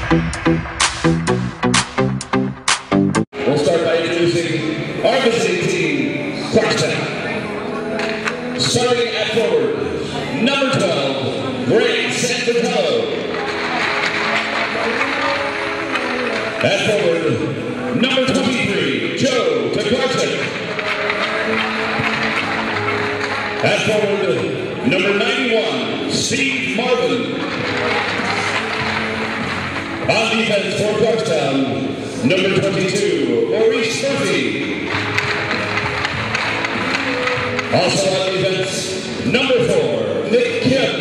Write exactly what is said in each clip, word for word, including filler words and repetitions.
We'll start by introducing our visiting team, Clarkstown. Starting at forward, number twelve, Greg Sanfitello. At forward, number twenty-three, Joe DeClarkson. At forward, number ninety-one, Steve Marvin. On defense for Clarkstown, number twenty-two, Maurice Murphy. Also on defense, number four, Nick Kim.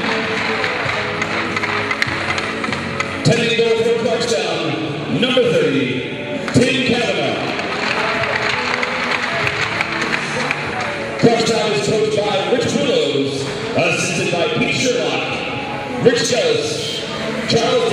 Tending goal for Clarkstown, number thirty, Tim Kavanaugh. Clarkstown is coached by Rich Willows, assisted by Pete Sherlock, Rich Gillis, Charles